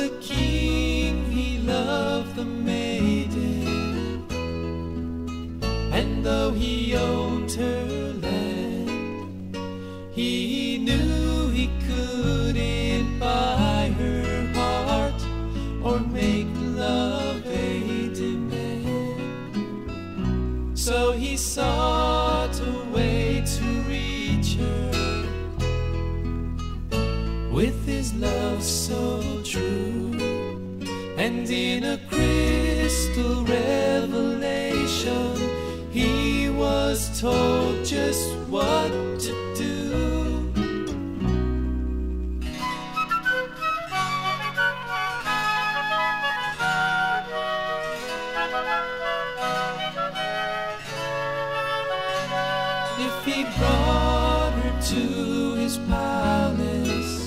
the king, he loved the maiden, and though he owned her land, he knew he couldn't buy her heart or make love a demand. So he sought a way to reach her with his love so true, and in a crystal revelation he was told just what to do. If he brought her to his palace,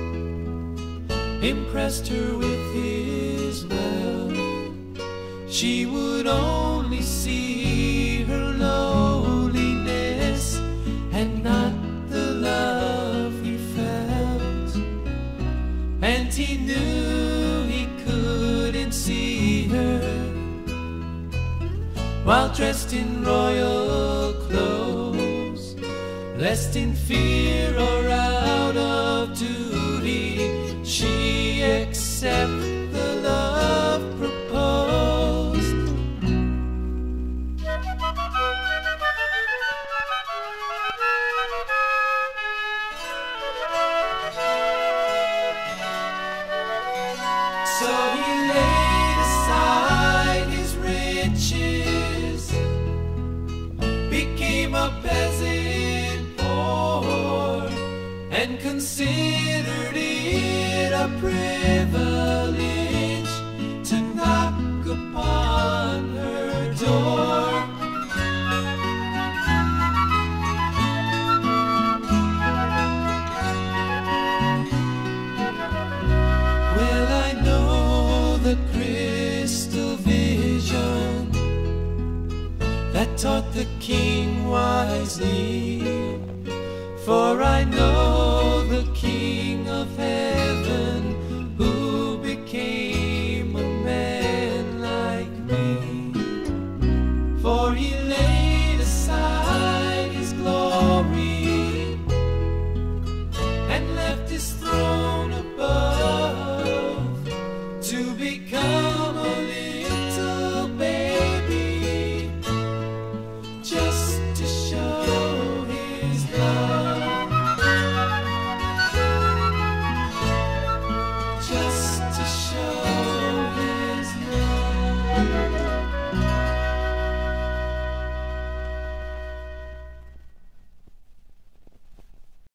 impressed her with his wealth, she would only see her loneliness and not the love he felt. And he knew he couldn't see her while dressed in royal clothes, lest in fear or out of duty she accept the love proposed. So he laid aside his riches, became a peasant poor, and considered it a privilege to knock upon her door. Well, I know the crystal vision that taught the king wisely, for I know